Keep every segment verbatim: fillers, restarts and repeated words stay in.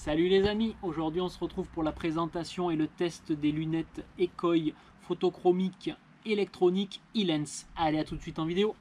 Salut les amis, aujourd'hui on se retrouve pour la présentation et le test des lunettes Ekoi photochromiques électroniques e-lens. Allez, à tout de suite en vidéo.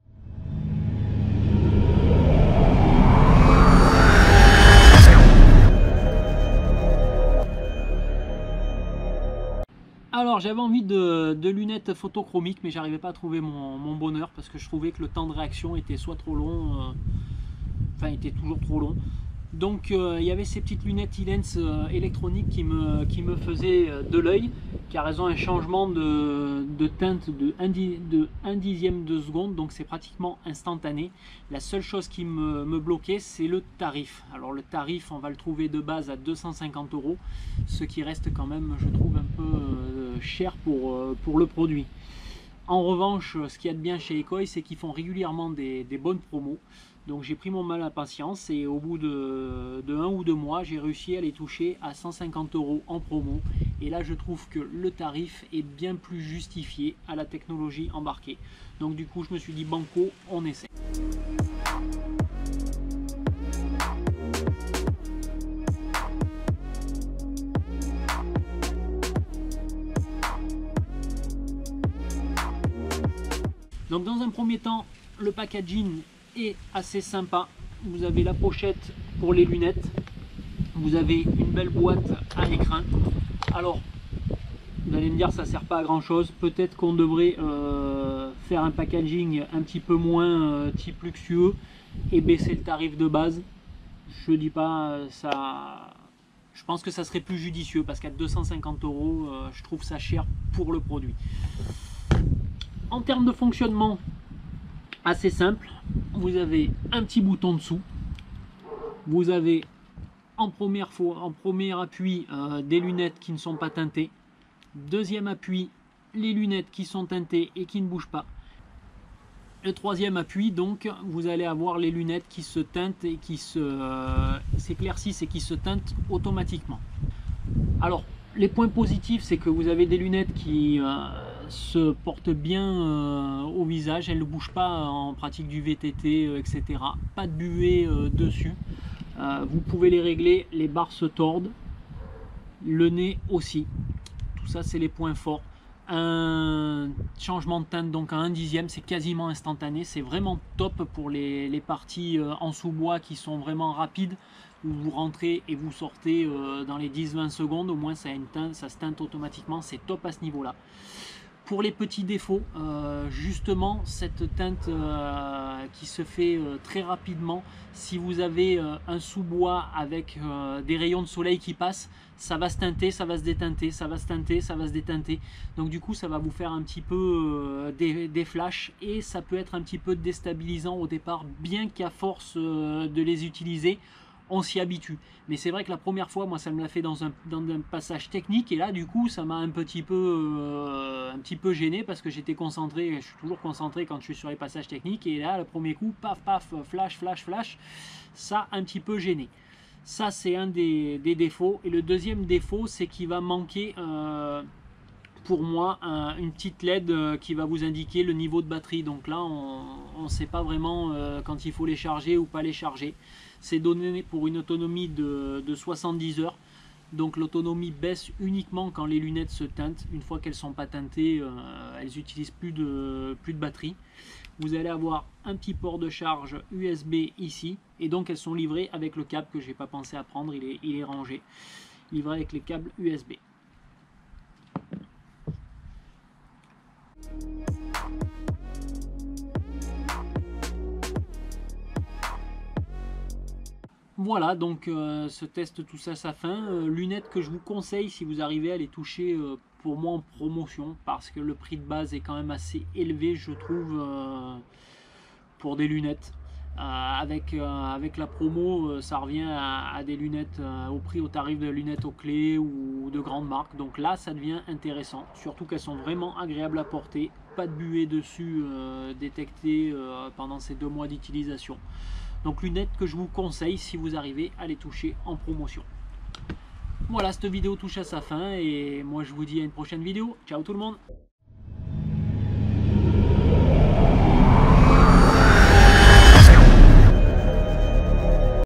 Alors j'avais envie de, de lunettes photochromiques, mais j'arrivais pas à trouver mon, mon bonheur parce que je trouvais que le temps de réaction était soit trop long, euh, enfin était toujours trop long. Donc euh, il y avait ces petites lunettes e-lens euh, électroniques qui me, qui me faisaient euh, de l'œil, car elles ont un changement de, de teinte de un, de un dixième de seconde, donc c'est pratiquement instantané. La seule chose qui me, me bloquait, c'est le tarif. Alors le tarif, on va le trouver de base à deux cent cinquante euros, ce qui reste quand même, je trouve, un peu euh, cher pour, euh, pour le produit. En revanche, ce qu'il y a de bien chez Ekoi, c'est qu'ils font régulièrement des, des bonnes promos. Donc j'ai pris mon mal à patience et au bout de, de un ou deux mois, j'ai réussi à les toucher à cent cinquante euros en promo. Et là, je trouve que le tarif est bien plus justifié à la technologie embarquée. Donc du coup, je me suis dit banco, on essaie. Donc dans un premier temps, le packaging est assez sympa. Vous avez la pochette pour les lunettes, vous avez une belle boîte à écrin. Alors vous allez me dire, ça sert pas à grand chose, peut-être qu'on devrait euh, faire un packaging un petit peu moins euh, type luxueux et baisser le tarif de base. Je dis pas ça, je pense que ça serait plus judicieux parce qu'à deux cent cinquante euros euh, je trouve ça cher pour le produit. En termes de fonctionnement, assez simple, vous avez un petit bouton dessous, vous avez en, première fois, en premier appui euh, des lunettes qui ne sont pas teintées, deuxième appui les lunettes qui sont teintées et qui ne bougent pas, le troisième appui, donc vous allez avoir les lunettes qui se teintent et qui se euh, s'éclaircissent et qui se teintent automatiquement. Alors les points positifs, c'est que vous avez des lunettes qui euh, se portent bien euh, au visage, elles ne bougent pas en pratique du V T T, euh, et cetera. Pas de buée euh, dessus. Euh, vous pouvez les régler, les barres se tordent, le nez aussi. Tout ça, c'est les points forts. Un changement de teinte donc à un dixième, c'est quasiment instantané. C'est vraiment top pour les, les parties euh, en sous-bois qui sont vraiment rapides, où vous rentrez et vous sortez euh, dans les dix vingt secondes. Au moins ça, a une teinte, ça se teinte automatiquement, c'est top à ce niveau là. Pour les petits défauts, euh, justement cette teinte euh, qui se fait euh, très rapidement, si vous avez euh, un sous-bois avec euh, des rayons de soleil qui passent, ça va se teinter, ça va se déteinter, ça va se teinter, ça va se déteinter. Donc du coup ça va vous faire un petit peu euh, des, des flashs et ça peut être un petit peu déstabilisant au départ, bien qu'à force euh, de les utiliser, on s'y habitue. Mais c'est vrai que la première fois, moi ça me l'a fait dans un, dans un passage technique, et là du coup ça m'a un petit peu euh, un petit peu gêné parce que j'étais concentré, je suis toujours concentré quand je suis sur les passages techniques, et là le premier coup, paf paf, flash flash flash, ça un petit peu gêné. Ça c'est un des, des défauts. Et le deuxième défaut, c'est qu'il va manquer euh, pour moi un, une petite L E D euh, qui va vous indiquer le niveau de batterie. Donc là on ne sait pas vraiment euh, quand il faut les charger ou pas les charger. C'est donné pour une autonomie de, de soixante-dix heures. Donc l'autonomie baisse uniquement quand les lunettes se teintent. Une fois qu'elles sont pas teintées, euh, elles n'utilisent plus de, plus de batterie. Vous allez avoir un petit port de charge U S B ici. Et donc elles sont livrées avec le câble que je n'ai pas pensé à prendre, il est, il est rangé. Livré avec les câbles U S B. Voilà, donc euh, ce test tout ça sa fin. Euh, lunettes que je vous conseille si vous arrivez à les toucher euh, pour moi en promotion, parce que le prix de base est quand même assez élevé, je trouve, euh, pour des lunettes. Euh, avec, euh, avec la promo, euh, ça revient à, à des lunettes euh, au prix, au tarif de lunettes aux clés ou de grandes marques. Donc là, ça devient intéressant, surtout qu'elles sont vraiment agréables à porter. Pas de buée dessus euh, détectée euh, pendant ces deux mois d'utilisation. Donc lunettes que je vous conseille si vous arrivez à les toucher en promotion. Voilà, cette vidéo touche à sa fin et moi je vous dis à une prochaine vidéo. Ciao tout le monde!